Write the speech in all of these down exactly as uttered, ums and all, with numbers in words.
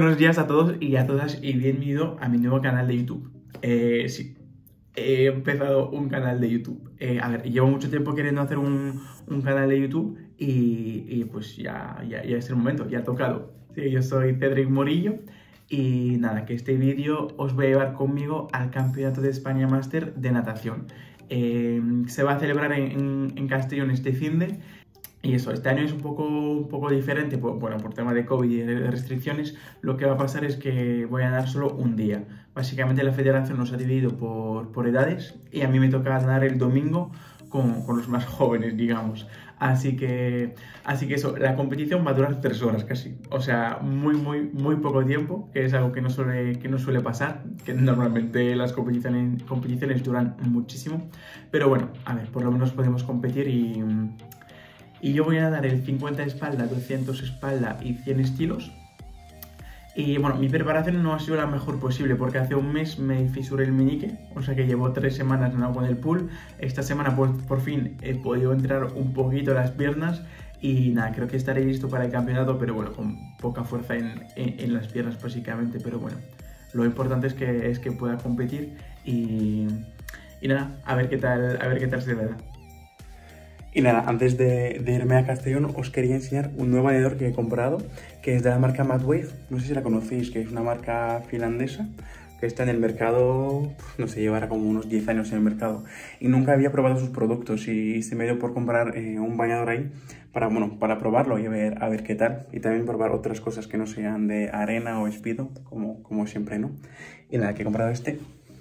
Buenos días a todos y a todas y bienvenido a mi nuevo canal de YouTube. Eh, sí, he empezado un canal de YouTube. Eh, a ver, llevo mucho tiempo queriendo hacer un, un canal de YouTube y, y pues ya, ya, ya es el momento, ya ha tocado. Sí, yo soy Cedric Morillo y nada, que este vídeo os voy a llevar conmigo al Campeonato de España Máster de natación. Eh, se va a celebrar en, en, en Castellón este finde. Y eso, este año es un poco, un poco diferente, por, bueno, por tema de COVID y de restricciones. Lo que va a pasar es que voy a nadar solo un día. Básicamente la federación nos ha dividido por, por edades y a mí me toca nadar el domingo con, con los más jóvenes, digamos. Así que, así que eso, la competición va a durar tres horas casi. O sea, muy, muy, muy poco tiempo, que es algo que no suele, que no suele pasar, que normalmente las competiciones, competiciones duran muchísimo. Pero bueno, a ver, por lo menos podemos competir y... Y yo voy a nadar el cincuenta espalda, doscientos espalda y cien estilos. Y bueno, mi preparación no ha sido la mejor posible porque hace un mes me fisuré el meñique, o sea que llevo tres semanas nadando con el pool. Esta semana por, por fin he podido entrar un poquito las piernas y nada, creo que estaré listo para el campeonato, pero bueno, con poca fuerza en, en, en las piernas básicamente, pero bueno, lo importante es que, es que pueda competir y, y nada, a ver qué tal, a ver qué tal se me da. Y nada, antes de, de irme a Castellón os quería enseñar un nuevo bañador que he comprado, que es de la marca Madwave, no sé si la conocéis, que es una marca finlandesa, que está en el mercado, no sé, llevará como unos diez años en el mercado, y nunca había probado sus productos y se me dio por comprar eh, un bañador ahí para, bueno, para probarlo y a ver, a ver qué tal, y también probar otras cosas que no sean de arena o Speedo, como, como siempre, ¿no? Y nada, que he comprado este,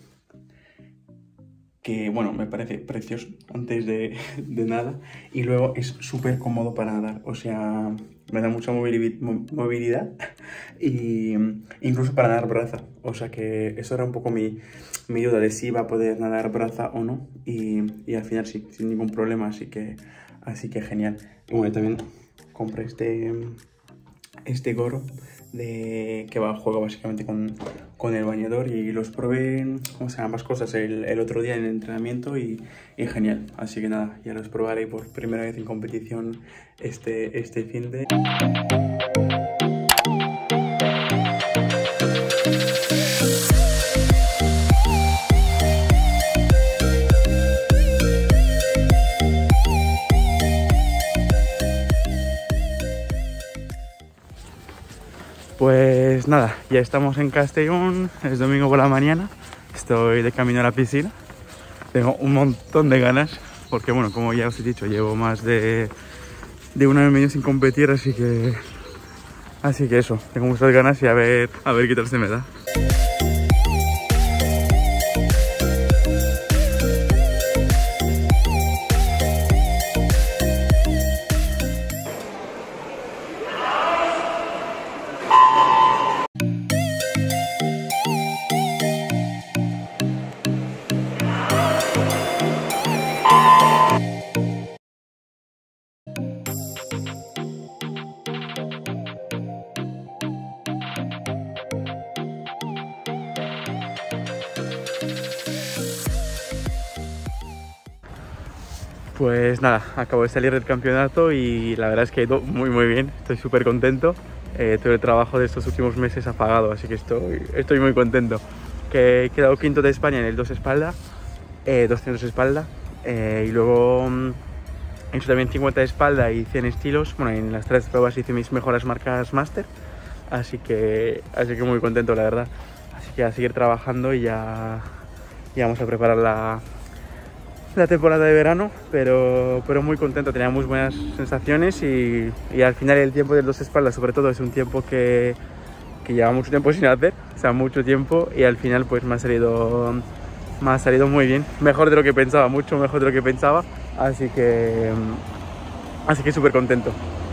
que bueno, me parece precioso antes de, de nada, y luego es súper cómodo para nadar, o sea, me da mucha movilidad y incluso para nadar braza, o sea que eso era un poco mi, mi duda de si iba a poder nadar braza o no, y, y al final sí, sin ningún problema, así que, así que genial. Y bueno, también compré este, este gorro de que va juego básicamente con, con el bañador y los probé, ¿cómo se llaman? Ambas cosas el, el otro día en el entrenamiento y, y genial, así que nada, ya los probaré por primera vez en competición este, este fin de... Pues nada, ya estamos en Castellón, es domingo por la mañana, estoy de camino a la piscina, tengo un montón de ganas, porque bueno, como ya os he dicho, llevo más de, de un año y medio sin competir, así que, así que eso, tengo muchas ganas y a ver, a ver qué tal se me da. Pues nada, acabo de salir del campeonato y la verdad es que ha ido muy muy bien, estoy súper contento. Eh, todo el trabajo de estos últimos meses ha pagado, así que estoy, estoy muy contento. Que he quedado quinto de España en el dos espalda, eh, doscientos espalda, eh, y luego mm, he hecho también cincuenta de espalda y cien estilos. Bueno, en las tres pruebas hice mis mejores marcas máster, así que, así que muy contento la verdad. Así que a seguir trabajando y ya, ya vamos a preparar la... la temporada de verano, pero, pero muy contento, tenía muy buenas sensaciones y, y al final el tiempo del dos espaldas sobre todo es un tiempo que, que lleva mucho tiempo sin hacer, o sea, mucho tiempo, y al final pues me ha salido, me ha salido muy bien, mejor de lo que pensaba, mucho mejor de lo que pensaba, así que, así que súper contento.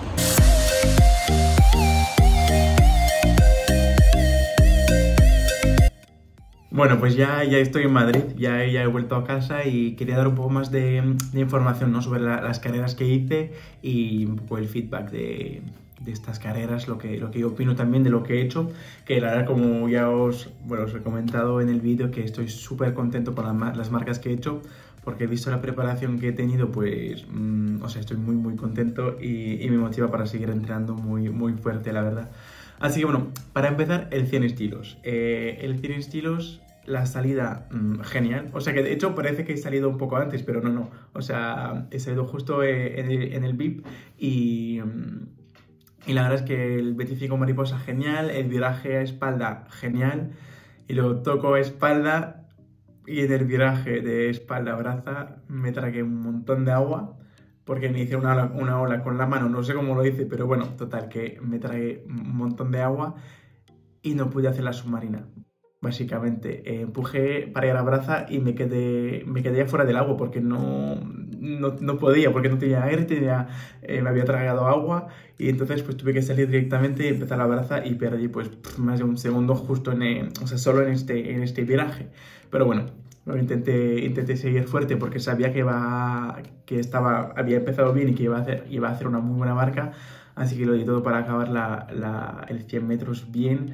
Bueno, pues ya, ya estoy en Madrid, ya, ya he vuelto a casa y quería dar un poco más de, de información, ¿no?, sobre la, las carreras que hice y un poco el feedback de, de estas carreras, lo que, lo que yo opino también de lo que he hecho, que la verdad, como ya os, bueno, os he comentado en el vídeo, que estoy súper contento con la, las marcas que he hecho, porque he visto la preparación que he tenido, pues, mmm, o sea, estoy muy muy contento y, y me motiva para seguir entrenando muy, muy fuerte, la verdad. Así que bueno, para empezar, el cien estilos. Eh, el cien estilos, la salida mmm, genial. O sea que de hecho parece que he salido un poco antes, pero no, no. O sea, he salido justo eh, en, el, en el V I P y... Mmm, Y la verdad es que el veinticinco mariposa genial, el viraje a espalda genial, y luego toco espalda y en el viraje de espalda a braza me tragué un montón de agua porque me hice una ola, una ola con la mano, no sé cómo lo hice, pero bueno, total, que me tragué un montón de agua y no pude hacer la submarina. Básicamente, eh, empujé para ir a braza y me quedé, me quedé fuera del agua porque no, no, no podía, porque no tenía aire, tenía, eh, me había tragado agua y entonces pues tuve que salir directamente y empezar la braza y perdí pues más de un segundo justo en, el, o sea, solo en este, en este viraje. Pero bueno, intenté, intenté seguir fuerte porque sabía que, iba, que estaba, había empezado bien y que iba a hacer, iba a hacer una muy buena marca, así que lo di todo para acabar la, la, el cien metros bien.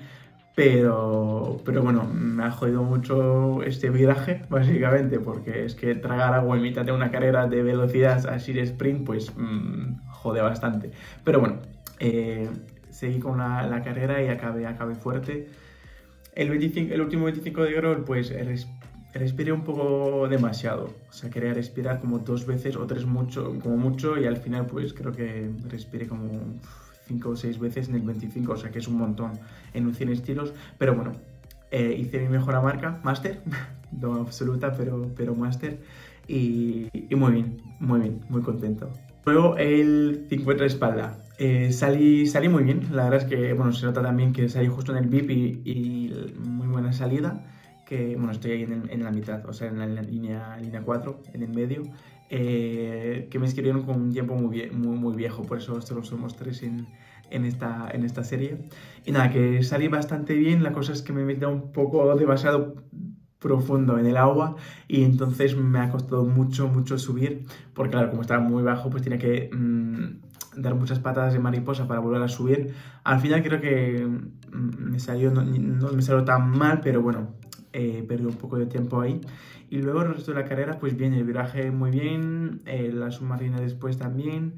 Pero, pero bueno, me ha jodido mucho este viraje, básicamente, porque es que tragar agua en mitad de una carrera de velocidad así de sprint, pues mmm, jode bastante. Pero bueno, eh, seguí con la, la carrera y acabé, acabé fuerte. El, veinticinco, el último veinticinco de Grol, pues res, respiré un poco demasiado. O sea, quería respirar como dos veces o tres mucho, como mucho, y al final pues creo que respiré como cinco o seis veces en el veinticinco, o sea que es un montón en un cien estilos, pero bueno, eh, hice mi mejor marca, máster, no absoluta, pero, pero máster, y, y muy bien, muy bien, muy contento. Luego el cincuenta de espalda, eh, salí, salí muy bien, la verdad es que, bueno, se nota también que salí justo en el V I P y, y muy buena salida, que, bueno, estoy ahí en, el, en la mitad, o sea, en la, en la línea, línea cuatro, en el medio, eh, que me inscribieron con un tiempo muy, vie muy, muy viejo, por eso solo somos tres en, en, esta, en esta serie. Y nada, que salí bastante bien, la cosa es que me metí un poco demasiado profundo en el agua y entonces me ha costado mucho, mucho subir, porque claro, como estaba muy bajo, pues tenía que mmm, dar muchas patadas de mariposa para volver a subir. Al final creo que mmm, me salió, no, no me salió tan mal, pero bueno, eh, perdí un poco de tiempo ahí. Y luego el resto de la carrera, pues bien, el viraje muy bien, eh, la submarina después también,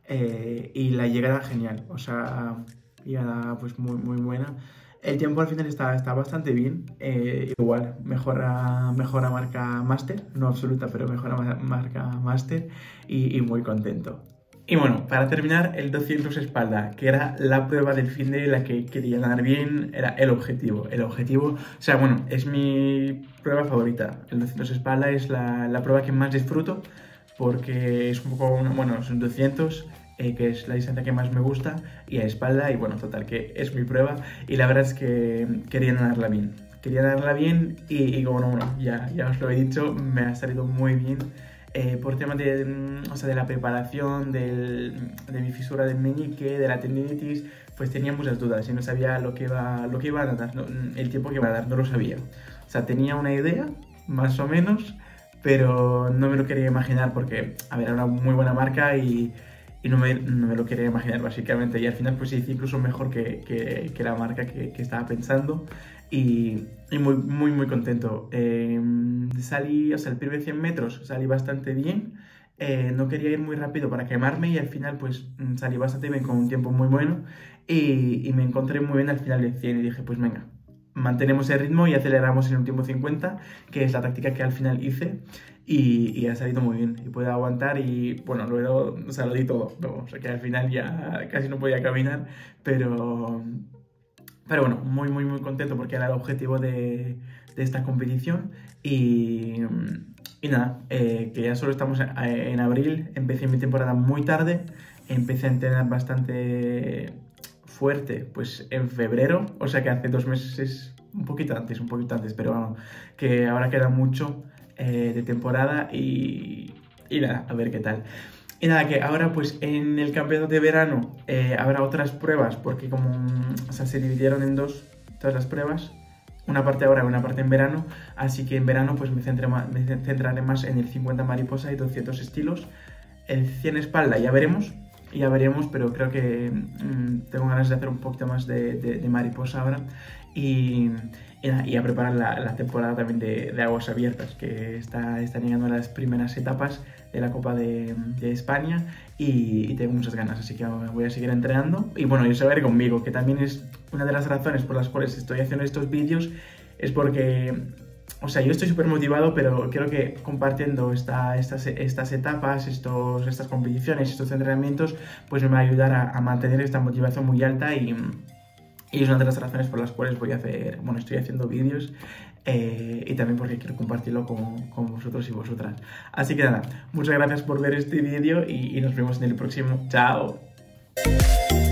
eh, y la llegada genial, o sea, llegada pues muy, muy buena. El tiempo al final está, está bastante bien, eh, igual, mejora, mejora marca máster, no absoluta, pero mejora marca máster y, y muy contento. Y bueno, para terminar, el doscientos espalda, que era la prueba del fin de la que quería ganar bien, era el objetivo. El objetivo, o sea, bueno, es mi prueba favorita. El doscientos espalda es la, la prueba que más disfruto, porque es un poco, una, bueno, son doscientos, eh, que es la distancia que más me gusta, y a espalda, y bueno, total, que es mi prueba, y la verdad es que quería ganarla bien. Quería ganarla bien, y, y bueno, bueno, ya, ya os lo he dicho, me ha salido muy bien. Eh, por temas de, o sea, de la preparación, del, de mi fisura del meñique, de la tendinitis, pues tenía muchas dudas y no sabía lo que iba, lo que iba a dar, no, el tiempo que iba a dar, no lo sabía. O sea, tenía una idea, más o menos, pero no me lo quería imaginar porque, a ver, era una muy buena marca y, y no, me, no me lo quería imaginar básicamente. Y al final pues hice incluso mejor que, que, que la marca que, que estaba pensando. Y, y muy, muy, muy contento. Eh, salí, o sea, el primer cien metros salí bastante bien. Eh, no quería ir muy rápido para quemarme y al final pues salí bastante bien con un tiempo muy bueno. Y, y me encontré muy bien al final del cien y dije, pues venga, mantenemos el ritmo y aceleramos en el último cincuenta, que es la táctica que al final hice. Y, y ha salido muy bien y puedo aguantar y bueno, luego, o sea, lo di todo. No, o sea, que al final ya casi no podía caminar, pero... Pero bueno, muy, muy, muy contento porque era el objetivo de, de esta competición y, y nada, eh, que ya solo estamos en abril, empecé mi temporada muy tarde, empecé a entrenar bastante fuerte pues en febrero, o sea que hace dos meses, un poquito antes, un poquito antes, pero bueno, que ahora queda mucho eh, de temporada y, y nada, a ver qué tal. Y nada, que ahora pues en el campeonato de verano eh, habrá otras pruebas, porque como o sea, se dividieron en dos todas las pruebas, una parte ahora y una parte en verano, así que en verano pues me, centré más, me centraré más en el cincuenta mariposa y doscientos estilos. El cien espalda ya veremos, ya veremos, pero creo que mmm, tengo ganas de hacer un poquito más de, de, de mariposa ahora. Y, y, y a preparar la, la temporada también de, de aguas abiertas, que está, están llegando las primeras etapas de la Copa de, de España y, y tengo muchas ganas, así que voy a seguir entrenando. Y bueno, y se va a ver conmigo, que también es una de las razones por las cuales estoy haciendo estos vídeos, es porque, o sea, yo estoy súper motivado, pero creo que compartiendo esta, estas, estas etapas, estos, estas competiciones, estos entrenamientos, pues me va a ayudar a, a mantener esta motivación muy alta y... Y es una de las razones por las cuales voy a hacer, bueno, estoy haciendo vídeos eh, y también porque quiero compartirlo con, con vosotros y vosotras. Así que nada, muchas gracias por ver este vídeo y, y nos vemos en el próximo. ¡Chao!